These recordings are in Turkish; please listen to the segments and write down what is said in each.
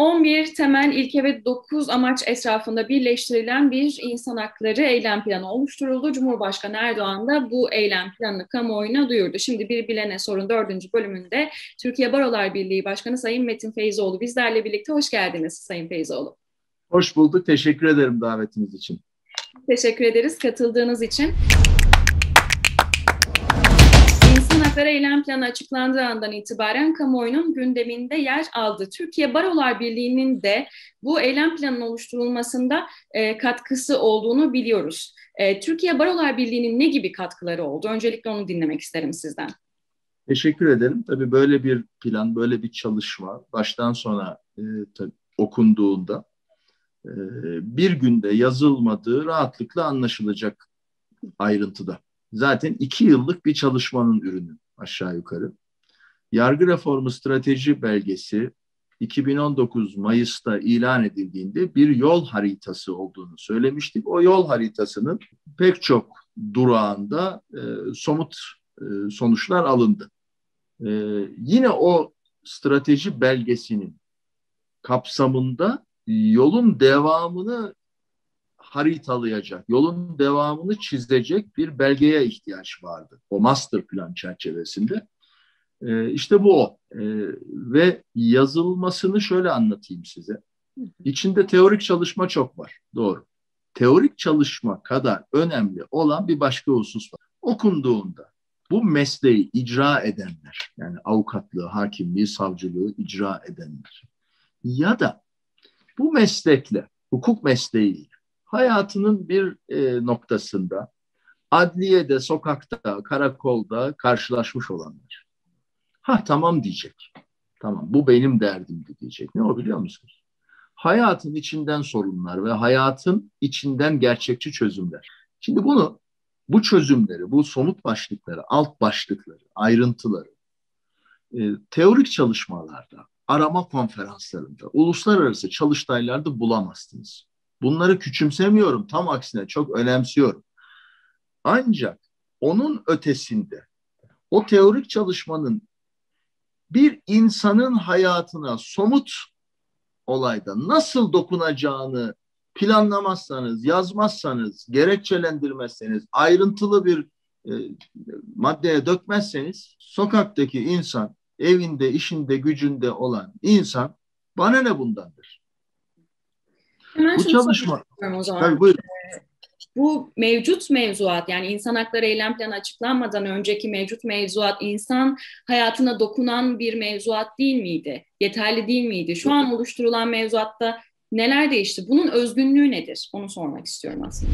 11 temel ilke ve 9 amaç etrafında birleştirilen bir insan hakları eylem planı oluşturuldu. Cumhurbaşkanı Erdoğan da bu eylem planını kamuoyuna duyurdu. Şimdi Bir Bilene Sorun 4. bölümünde Türkiye Barolar Birliği Başkanı Sayın Metin Feyzoğlu bizlerle birlikte. Hoş geldiniz Sayın Feyzoğlu. Hoş bulduk. Teşekkür ederim davetiniz için. Teşekkür ederiz katıldığınız için. İnsan Hakları Eylem Planı açıklandığı andan itibaren kamuoyunun gündeminde yer aldı. Türkiye Barolar Birliği'nin de bu eylem planının oluşturulmasında katkısı olduğunu biliyoruz. Türkiye Barolar Birliği'nin ne gibi katkıları oldu? Öncelikle onu dinlemek isterim sizden. Teşekkür ederim. Tabii böyle bir plan, böyle bir çalışma baştan sona tabii okunduğunda bir günde yazılmadığı rahatlıkla anlaşılacak ayrıntıda. Zaten 2 yıllık bir çalışmanın ürünü aşağı yukarı. Yargı reformu strateji belgesi 2019 Mayıs'ta ilan edildiğinde bir yol haritası olduğunu söylemiştik. O yol haritasının pek çok durağında somut sonuçlar alındı. Yine o strateji belgesinin kapsamında yolun devamını haritalayacak, yolun devamını çizecek bir belgeye ihtiyaç vardı. O master plan çerçevesinde. İşte bu o. Ve yazılmasını şöyle anlatayım size. İçinde teorik çalışma çok var. Doğru. Teorik çalışma kadar önemli olan bir başka husus var. Okunduğunda bu mesleği icra edenler, yani avukatlığı, hakimliği, savcılığı icra edenler ya da bu meslekle, hukuk mesleğiyle hayatının bir noktasında adliyede, sokakta, karakolda karşılaşmış olanlar. Tamam diyecek. Tamam, bu benim derdimdi diyecek. Ne o biliyor musunuz? Hayatın içinden sorunlar ve hayatın içinden gerçekçi çözümler. Şimdi bu çözümleri, bu somut başlıkları, alt başlıkları, ayrıntıları teorik çalışmalarda, arama konferanslarında, uluslararası çalıştaylarda bulamazsınız. Bunları küçümsemiyorum, tam aksine çok önemsiyorum. Ancak onun ötesinde o teorik çalışmanın bir insanın hayatına somut olayda nasıl dokunacağını planlamazsanız, yazmazsanız, gerekçelendirmezseniz, ayrıntılı bir maddeye dökmezseniz sokaktaki insan, evinde, işinde, gücünde olan insan bana ne bundandır? Hemen Bu çalışma. O zaman. Tabii buyurun. Bu mevcut mevzuat, yani İnsan Hakları Eylem Planı açıklanmadan önceki mevcut mevzuat insan hayatına dokunan bir mevzuat değil miydi? Yeterli değil miydi? Şu an oluşturulan mevzuatta neler değişti? Bunun özgünlüğü nedir? Onu sormak istiyorum aslında.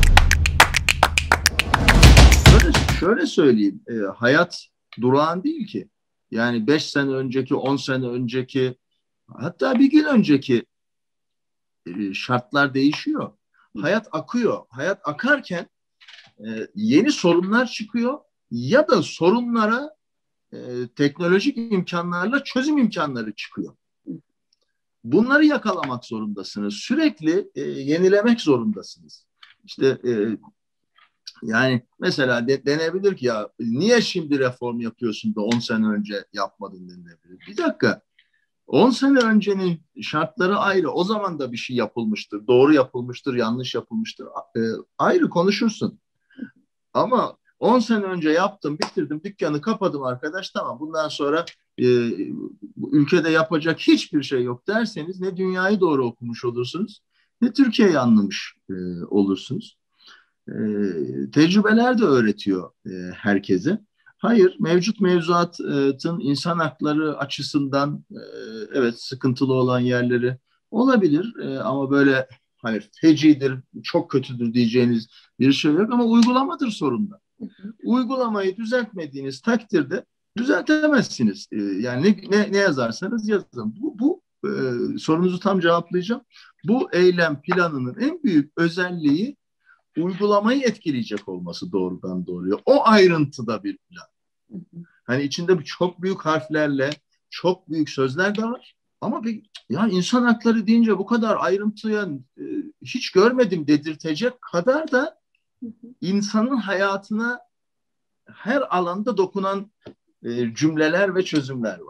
Şöyle söyleyeyim, hayat durağan değil ki. Yani 5 sene önceki, 10 sene önceki, hatta bir gün önceki şartlar değişiyor. Hayat akıyor. Hayat akarken yeni sorunlar çıkıyor ya da sorunlara teknolojik imkanlarla çözüm imkanları çıkıyor. Bunları yakalamak zorundasınız. Sürekli yenilemek zorundasınız. İşte yani mesela denebilir ki ya niye şimdi reform yapıyorsun da 10 sene önce yapmadın denilebilir. Bir dakika. 10 sene öncenin şartları ayrı. O zaman da bir şey yapılmıştır. Doğru yapılmıştır, yanlış yapılmıştır. Ayrı konuşursun. Ama 10 sene önce yaptım, bitirdim, dükkanı kapadım arkadaş. Tamam, bundan sonra ülkede yapacak hiçbir şey yok derseniz ne dünyayı doğru okumuş olursunuz ne Türkiye'yi anlamış olursunuz. Tecrübeler de öğretiyor herkese. Hayır, mevcut mevzuatın insan hakları açısından evet sıkıntılı olan yerleri olabilir ama böyle hayır fecidir, çok kötüdür diyeceğiniz bir şey yok ama uygulamadır sorunda. Uygulamayı düzeltmediğiniz takdirde düzeltemezsiniz. Yani ne yazarsanız yazın. Bu sorunuzu tam cevaplayacağım. Bu eylem planının en büyük özelliği uygulamayı etkileyecek olması doğrudan doğruya. O ayrıntıda bir plan. Hani içinde çok büyük harflerle çok büyük sözler de var. Ama ya insan hakları deyince bu kadar ayrıntıya hiç görmedim dedirtecek kadar da insanın hayatına her alanda dokunan cümleler ve çözümler var.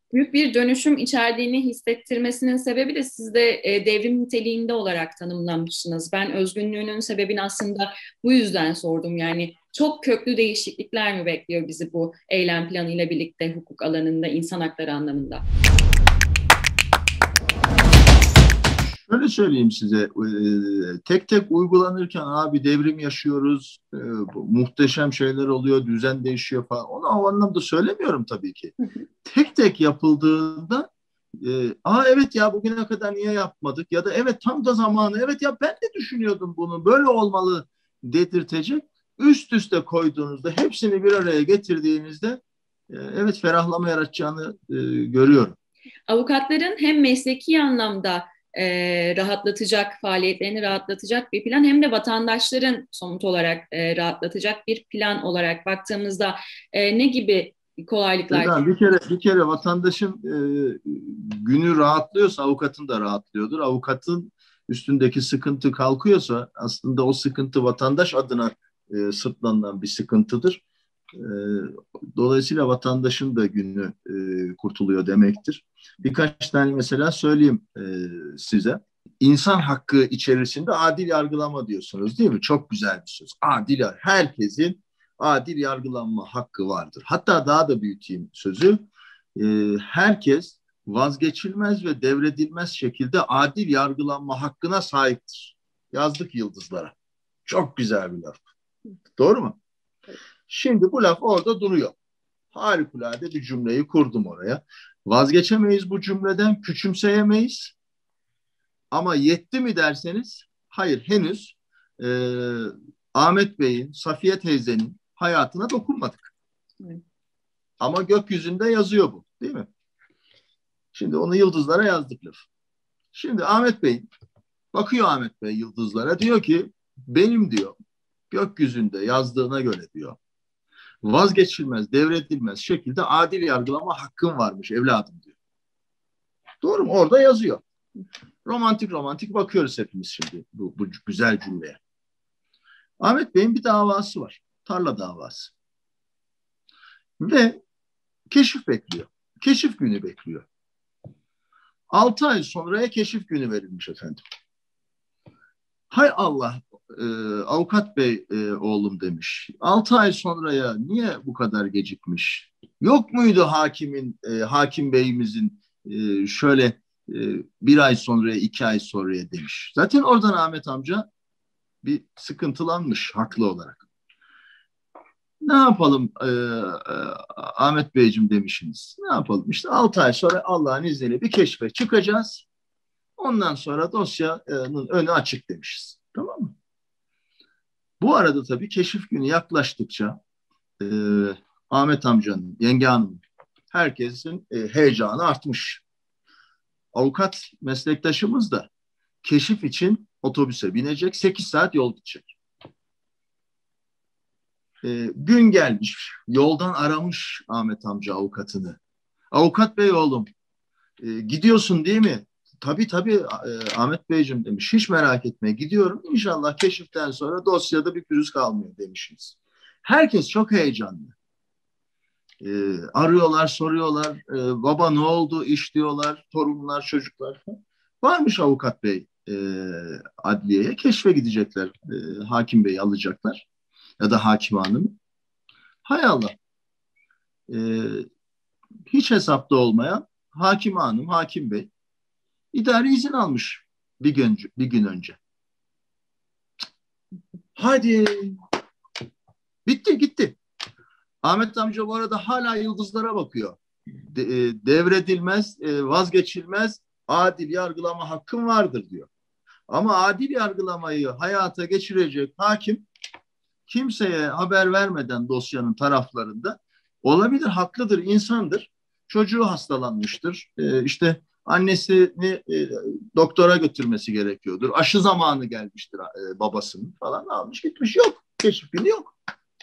büyük bir dönüşüm içerdiğini hissettirmesinin sebebi de siz de devrim niteliğinde olarak tanımlamışsınız. Ben özgünlüğünün sebebini aslında bu yüzden sordum. Yani çok köklü değişiklikler mi bekliyor bizi bu eylem planıyla birlikte hukuk alanında, insan hakları anlamında? Şöyle söyleyeyim size, tek tek uygulanırken abi devrim yaşıyoruz, muhteşem şeyler oluyor, düzen değişiyor falan. Onu o anlamda söylemiyorum tabii ki. Tek tek yapıldığında, evet ya bugüne kadar niye yapmadık? Ya da evet tam da zamanı, evet ya ben de düşünüyordum bunu, böyle olmalı dedirtecek. Üst üste koyduğunuzda, hepsini bir araya getirdiğinizde, evet ferahlama yaratacağını görüyorum. Avukatların hem mesleki anlamda rahatlatacak, faaliyetlerini rahatlatacak bir plan hem de vatandaşların somut olarak rahatlatacak bir plan olarak baktığımızda ne gibi kolaylıklar? Bir kere vatandaşın günü rahatlıyorsa avukatın da rahatlıyordur. Avukatın üstündeki sıkıntı kalkıyorsa aslında o sıkıntı vatandaş adına sırtlanılan bir sıkıntıdır. E, Dolayısıyla vatandaşın da günü kurtuluyor demektir. Birkaç tane mesela söyleyeyim size. İnsan hakkı içerisinde adil yargılama diyorsunuz değil mi? Çok güzel bir söz. Herkesin adil yargılanma hakkı vardır. Hatta daha da büyüteyim sözü. Herkes vazgeçilmez ve devredilmez şekilde adil yargılanma hakkına sahiptir. Yazdık yıldızlara. Çok güzel bir laf. Doğru mu? Şimdi bu laf orada duruyor. Harikulade bir cümleyi kurdum oraya. Vazgeçemeyiz bu cümleden, küçümseyemeyiz. Ama yetti mi derseniz, hayır henüz Ahmet Bey'in, Safiye teyzenin hayatına dokunmadık. Evet. Ama gökyüzünde yazıyor bu, değil mi? Şimdi onu yıldızlara yazdık laf. Şimdi bakıyor Ahmet Bey yıldızlara, diyor ki benim diyor gökyüzünde yazdığına göre diyor vazgeçilmez, devredilmez şekilde adil yargılama hakkın varmış evladım diyor. Doğru mu? Orada yazıyor. Romantik romantik bakıyoruz hepimiz şimdi bu güzel cümleye. Ahmet Bey'in bir davası var. Tarla davası. Ve keşif bekliyor. Keşif günü bekliyor. 6 ay sonraya keşif günü verilmiş efendim. Hay Allah, avukat bey oğlum demiş. 6 ay sonraya niye bu kadar gecikmiş? Yok muydu hakim beyimizin şöyle bir ay sonraya, 2 ay sonraya demiş. Zaten oradan Ahmet amca bir sıkıntılanmış haklı olarak. Ne yapalım Ahmet Beyciğim demişsiniz. Ne yapalım? İşte 6 ay sonra Allah'ın izniyle bir keşfe çıkacağız. Ondan sonra dosyanın önü açık demişiz. Tamam mı? Bu arada tabii keşif günü yaklaştıkça Ahmet amcanın, yenge hanım, herkesin heyecanı artmış. Avukat meslektaşımız da keşif için otobüse binecek, 8 saat yol gidecek. Gün gelmiş, yoldan aramış Ahmet amca avukatını. Avukat bey oğlum, gidiyorsun değil mi? Tabii Ahmet Beyciğim demiş. Hiç merak etme gidiyorum. İnşallah keşiften sonra dosyada bir pürüz kalmıyor demişsiniz. Herkes çok heyecanlı. Arıyorlar, soruyorlar. Baba ne oldu? İş diyorlar. Torunlar, çocuklar. Varmış avukat bey adliyeye. Keşfe gidecekler. Hakim beyi alacaklar. Ya da hakim hanım. Hay Allah. Hiç hesapta olmayan hakim hanım, hakim bey İdari izin almış bir gün önce. Hadi. Bitti gitti. Ahmet amca bu arada hala yıldızlara bakıyor. Devredilmez, vazgeçilmez adil yargılama hakkım vardır diyor. Ama adil yargılamayı hayata geçirecek hakim kimseye haber vermeden dosyanın taraflarında olabilir, haklıdır, insandır. Çocuğu hastalanmıştır. İşte annesini doktora götürmesi gerekiyordur. Aşı zamanı gelmiştir babasının falan, almış gitmiş. Yok. Keşif günü yok.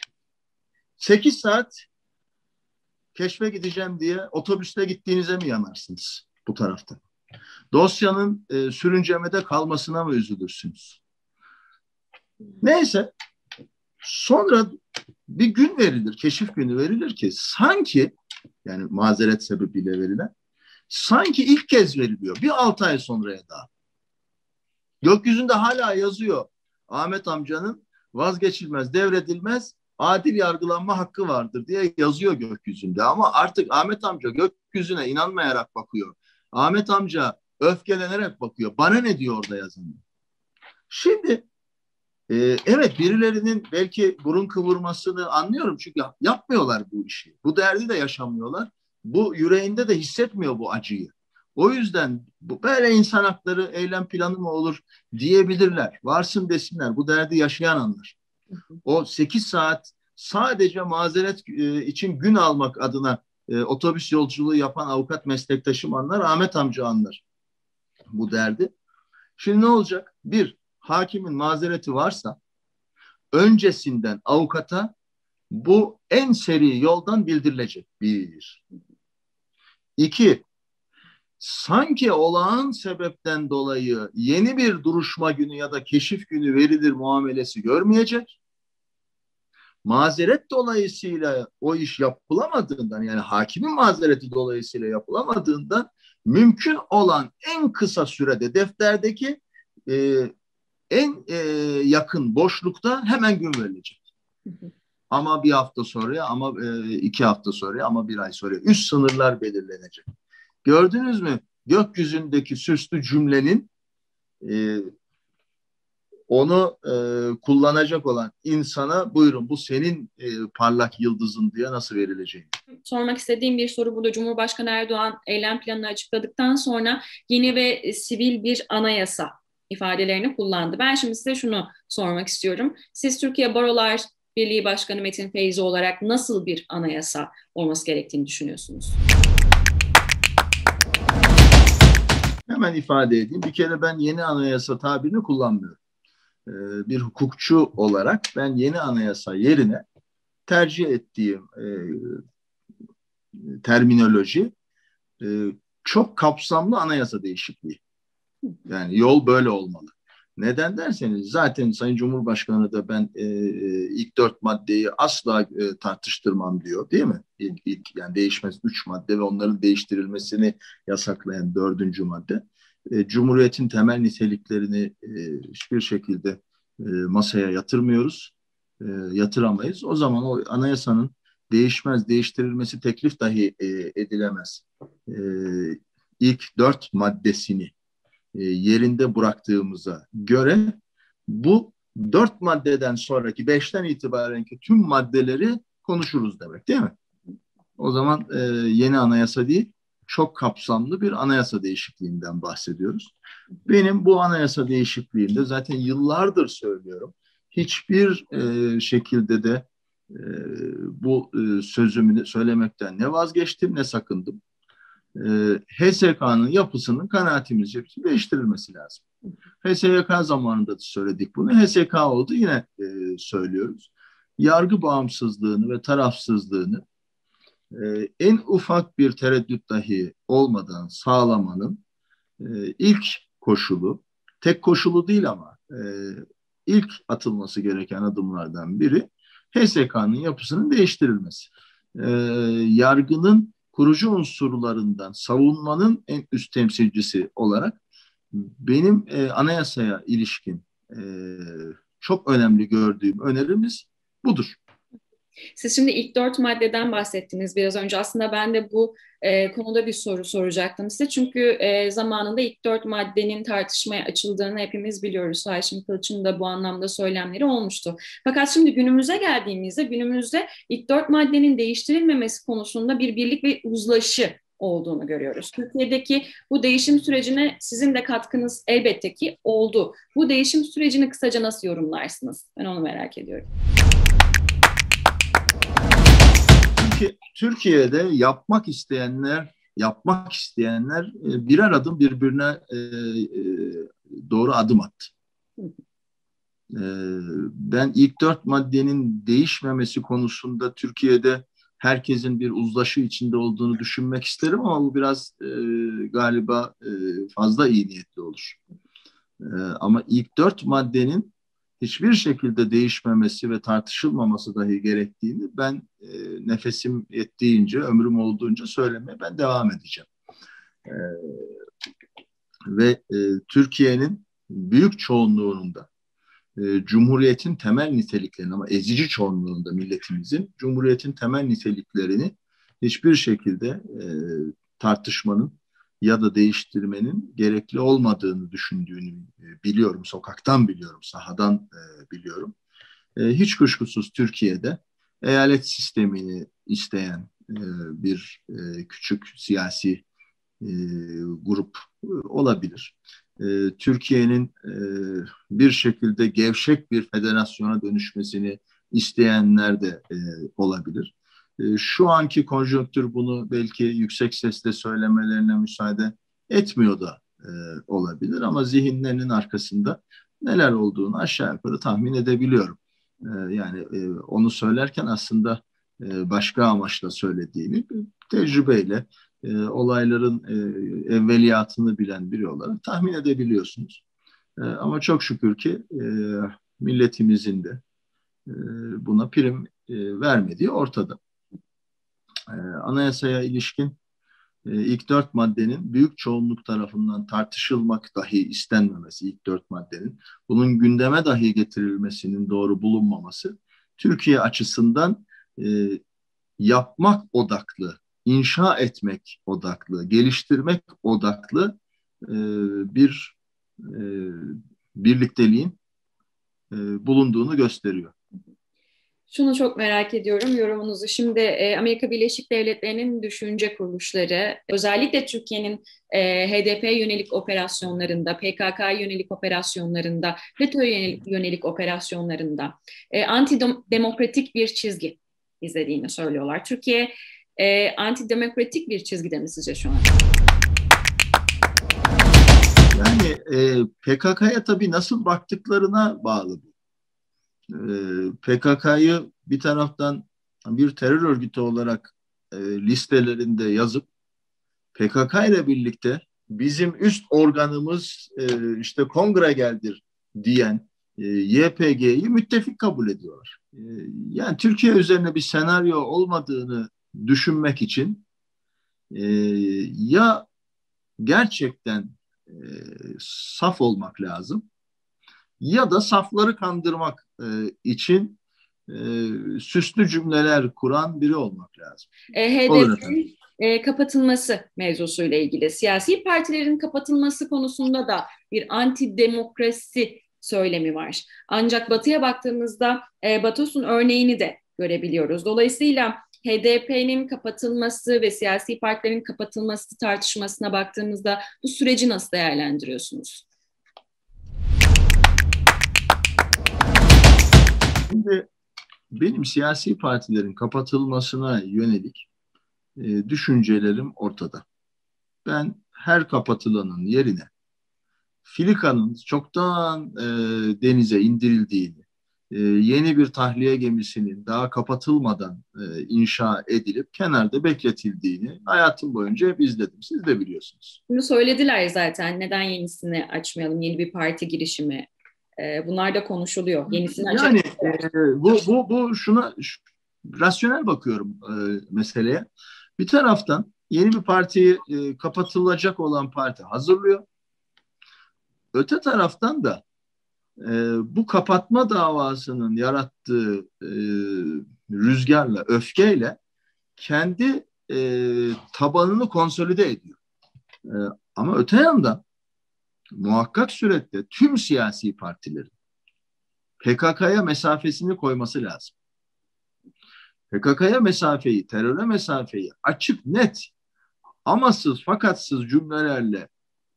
8 saat keşfe gideceğim diye otobüste gittiğinize mi yanarsınız bu tarafta? Dosyanın sürüncemede kalmasına mı üzülürsünüz? Neyse. Sonra bir gün verilir, keşif günü verilir ki sanki, yani mazeret sebebiyle verilen, sanki ilk kez veriliyor. Bir 6 ay sonraya daha. Gökyüzünde hala yazıyor. Ahmet amcanın vazgeçilmez, devredilmez, adil yargılanma hakkı vardır diye yazıyor gökyüzünde. Ama artık Ahmet amca gökyüzüne inanmayarak bakıyor. Ahmet amca öfkelenerek bakıyor. Bana ne diyor orada yazan? Şimdi evet, birilerinin belki burun kıvırmasını anlıyorum. Çünkü yapmıyorlar bu işi. Bu derdi de yaşamıyorlar. Bu yüreğinde de hissetmiyor bu acıyı. O yüzden böyle insan hakları eylem planı mı olur diyebilirler. Varsın desinler. Bu derdi yaşayan anlar. O 8 saat sadece mazeret için gün almak adına otobüs yolculuğu yapan avukat meslektaşım anlar, Ahmet amca anlar bu derdi. Şimdi ne olacak? Bir, hakimin mazereti varsa öncesinden avukata bu en seri yoldan bildirilecek. Bir. İki, sanki olağan sebepten dolayı yeni bir duruşma günü ya da keşif günü verilir muamelesi görmeyecek. Mazeret dolayısıyla o iş yapılamadığından, yani hakimin mazereti dolayısıyla yapılamadığından mümkün olan en kısa sürede defterdeki en yakın boşlukta hemen gün verilecek. Ama bir hafta sonra, ama 2 hafta sonra, ama 1 ay sonra üst sınırlar belirlenecek. Gördünüz mü? Gökyüzündeki süslü cümlenin onu kullanacak olan insana buyurun bu senin parlak yıldızın diye nasıl verileceğini. Sormak istediğim bir soru burada. Cumhurbaşkanı Erdoğan eylem planını açıkladıktan sonra yeni ve sivil bir anayasa ifadelerini kullandı. Ben şimdi size şunu sormak istiyorum. Siz Türkiye Barolar Birliği Başkanı Metin Feyzi olarak nasıl bir anayasa olması gerektiğini düşünüyorsunuz? Hemen ifade edeyim. Bir kere ben yeni anayasa tabirini kullanmıyorum. Bir hukukçu olarak ben yeni anayasa yerine tercih ettiğim terminoloji çok kapsamlı anayasa değişikliği. Yani yol böyle olmalı. Neden derseniz zaten Sayın Cumhurbaşkanı da ben ilk 4 maddeyi asla tartıştırmam diyor, değil mi? Yani değişmez 3 madde ve onların değiştirilmesini yasaklayan 4. madde. Cumhuriyetin temel niteliklerini hiçbir şekilde masaya yatırmıyoruz, yatıramayız. O zaman o anayasanın değişmez, değiştirilmesi teklif dahi edilemez. İlk 4 maddesini yerinde bıraktığımıza göre bu 4 maddeden sonraki 5'ten itibarenki tüm maddeleri konuşuruz demek, değil mi? O zaman yeni anayasa değil, çok kapsamlı bir anayasa değişikliğinden bahsediyoruz. Benim bu anayasa değişikliğinde zaten yıllardır söylüyorum. Hiçbir şekilde de bu sözümü söylemekten ne vazgeçtim ne sakındım. HSK'nın yapısının kanaatimizce değiştirilmesi lazım. HSYK zamanında da söyledik bunu. HSK oldu, yine söylüyoruz. Yargı bağımsızlığını ve tarafsızlığını en ufak bir tereddüt dahi olmadan sağlamanın ilk koşulu, tek koşulu değil ama ilk atılması gereken adımlardan biri HSK'nın yapısının değiştirilmesi. Yargının kurucu unsurlarından savunmanın en üst temsilcisi olarak benim anayasaya ilişkin çok önemli gördüğüm önerimiz budur. Siz şimdi ilk 4 maddeden bahsettiniz biraz önce. Aslında ben de bu konuda bir soru soracaktım size. Çünkü zamanında ilk 4 maddenin tartışmaya açıldığını hepimiz biliyoruz. Haşim Kılıç'ın da bu anlamda söylemleri olmuştu. Fakat şimdi günümüze geldiğimizde günümüzde ilk 4 maddenin değiştirilmemesi konusunda bir birlik ve uzlaşı olduğunu görüyoruz. Türkiye'deki bu değişim sürecine sizin de katkınız elbette ki oldu. Bu değişim sürecini kısaca nasıl yorumlarsınız? Ben onu merak ediyorum. Türkiye'de yapmak isteyenler birer adım birbirine doğru adım attı. Ben ilk 4 maddenin değişmemesi konusunda Türkiye'de herkesin bir uzlaşı içinde olduğunu düşünmek isterim ama bu biraz galiba fazla iyi niyetli olur. Ama ilk 4 maddenin hiçbir şekilde değişmemesi ve tartışılmaması dahi gerektiğini ben nefesim yettiğince, ömrüm olduğunca söylemeye ben devam edeceğim. Ve Türkiye'nin büyük çoğunluğunun da Cumhuriyet'in temel niteliklerini, ama ezici çoğunluğunda milletimizin Cumhuriyet'in temel niteliklerini hiçbir şekilde tartışmanın ya da değiştirmenin gerekli olmadığını düşündüğünü biliyorum. Sokaktan biliyorum, sahadan biliyorum. Hiç kuşkusuz Türkiye'de eyalet sistemini isteyen bir küçük siyasi grup olabilir. Türkiye'nin bir şekilde gevşek bir federasyona dönüşmesini isteyenler de olabilir. Şu anki konjonktür bunu belki yüksek sesle söylemelerine müsaade etmiyor da olabilir, ama zihinlerinin arkasında neler olduğunu aşağı yukarı tahmin edebiliyorum. Yani onu söylerken aslında başka amaçla söylediğimi, tecrübeyle olayların evveliyatını bilen biri olarak tahmin edebiliyorsunuz. Ama çok şükür ki milletimizin de buna prim vermediği ortada. Anayasaya ilişkin ilk 4 maddenin büyük çoğunluk tarafından tartışılmak dahi istenmemesi, ilk 4 maddenin bunun gündeme dahi getirilmesinin doğru bulunmaması, Türkiye açısından yapmak odaklı, inşa etmek odaklı, geliştirmek odaklı bir birlikteliğin bulunduğunu gösteriyor. Şunu çok merak ediyorum yorumunuzu. Şimdi Amerika Birleşik Devletleri'nin düşünce kuruluşları, özellikle Türkiye'nin HDP yönelik operasyonlarında, PKK yönelik operasyonlarında, FETÖ yönelik operasyonlarında antidemokratik bir çizgi izlediğini söylüyorlar. Türkiye antidemokratik bir çizgide mi sizce şu an? Yani PKK'ya tabii nasıl baktıklarına bağlı bu. PKK'yı bir taraftan bir terör örgütü olarak listelerinde yazıp PKK ile birlikte bizim üst organımız işte kongregeldir diyen YPG'yi müttefik kabul ediyorlar. Yani Türkiye üzerine bir senaryo olmadığını düşünmek için ya gerçekten saf olmak lazım, ya da safları kandırmak için süslü cümleler kuran biri olmak lazım. HDP'nin kapatılması mevzusuyla ilgili, siyasi partilerin kapatılması konusunda da bir antidemokrasi söylemi var. Ancak Batı'ya baktığımızda Batos'un örneğini de görebiliyoruz. Dolayısıyla HDP'nin kapatılması ve siyasi partilerin kapatılması tartışmasına baktığımızda bu süreci nasıl değerlendiriyorsunuz? Şimdi benim siyasi partilerin kapatılmasına yönelik düşüncelerim ortada. Ben her kapatılanın yerine filikanın çoktan denize indirildiğini, yeni bir tahliye gemisinin daha kapatılmadan inşa edilip kenarda bekletildiğini hayatım boyunca hep izledim. Siz de biliyorsunuz. Bunu söylediler zaten. Neden yenisini açmayalım? Yeni bir parti girişimi. Bunlar da konuşuluyor. Yenisini yani bu şuna rasyonel bakıyorum meseleye. Bir taraftan yeni bir partiyi kapatılacak olan parti hazırlıyor. Öte taraftan da bu kapatma davasının yarattığı rüzgarla, öfkeyle kendi tabanını konsolide ediyor. Ama öte yandan muhakkak surette tüm siyasi partilerin PKK'ya mesafesini koyması lazım. PKK'ya mesafeyi, teröre mesafeyi açık, net, amasız, fakatsız cümlelerle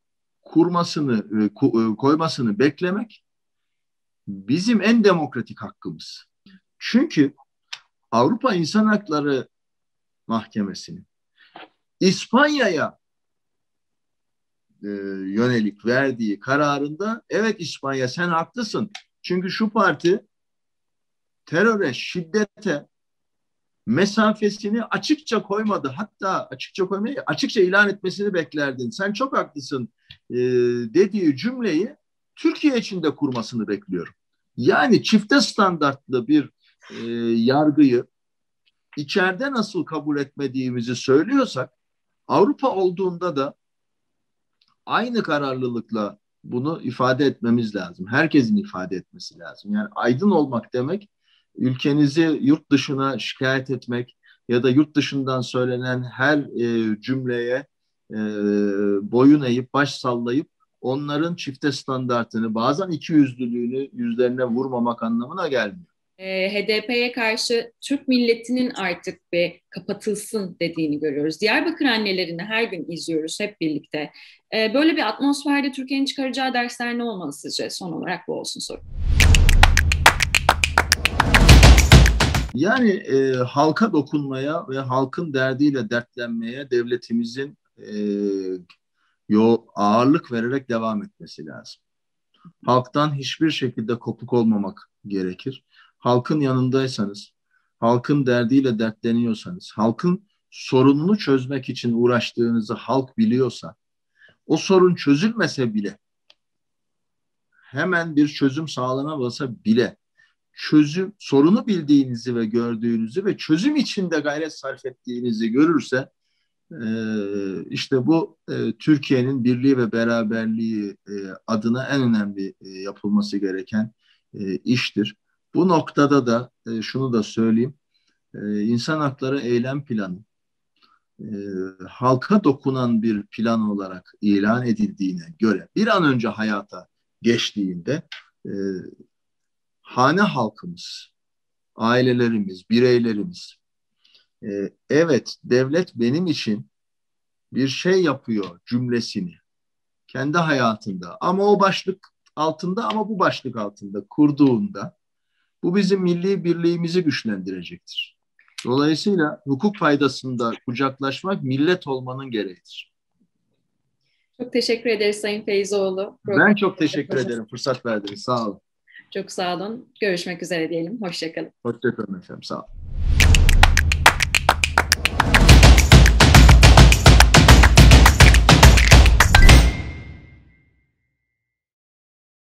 koymasını beklemek bizim en demokratik hakkımız. Çünkü Avrupa İnsan Hakları Mahkemesi'nin İspanya'ya yönelik verdiği kararında, evet İspanya sen haklısın. Çünkü şu parti teröre, şiddete mesafesini açıkça koymadı. Hatta açıkça koymayı, açıkça ilan etmesini beklerdin. Sen çok haklısın dediği cümleyi Türkiye için de kurmasını bekliyorum. Yani çifte standartlı bir yargıyı içeride nasıl kabul etmediğimizi söylüyorsak, Avrupa olduğunda da aynı kararlılıkla bunu ifade etmemiz lazım. Herkesin ifade etmesi lazım. Yani aydın olmak demek, ülkenizi yurt dışına şikayet etmek ya da yurt dışından söylenen her cümleye boyun eğip, baş sallayıp onların çifte standartını, bazen ikiyüzlülüğünü yüzlerine vurmamak anlamına gelmiyor. HDP'ye karşı Türk milletinin artık bir kapatılsın dediğini görüyoruz. Diyarbakır annelerini her gün izliyoruz hep birlikte. Böyle bir atmosferde Türkiye'nin çıkaracağı dersler ne olmalı sizce? Son olarak bu olsun soru. Yani halka dokunmaya ve halkın derdiyle dertlenmeye devletimizin ağırlık vererek devam etmesi lazım. Halktan hiçbir şekilde kopuk olmamak gerekir. Halkın yanındaysanız, halkın derdiyle dertleniyorsanız, halkın sorununu çözmek için uğraştığınızı halk biliyorsa, o sorun çözülmese bile, hemen bir çözüm sağlanamasa bile, sorunu bildiğinizi ve gördüğünüzü ve çözüm için de gayret sarf ettiğinizi görürse, işte bu Türkiye'nin birliği ve beraberliği adına en önemli yapılması gereken iştir. Bu noktada da şunu da söyleyeyim, insan hakları eylem planı halka dokunan bir plan olarak ilan edildiğine göre bir an önce hayata geçtiğinde hane halkımız, ailelerimiz, bireylerimiz, evet devlet benim için bir şey yapıyor cümlesini kendi hayatında ama o başlık altında ama bu başlık altında kurduğunda bu bizim milli birliğimizi güçlendirecektir. Dolayısıyla hukuk paydasında kucaklaşmak millet olmanın gereğidir. Çok teşekkür ederiz Sayın Feyzoğlu. Ben çok teşekkür ederim. Fırsat verdiniz. Sağ olun. Çok sağ olun. Görüşmek üzere diyelim. Hoşça kalın. Hoşça kalın efendim. Sağ olun.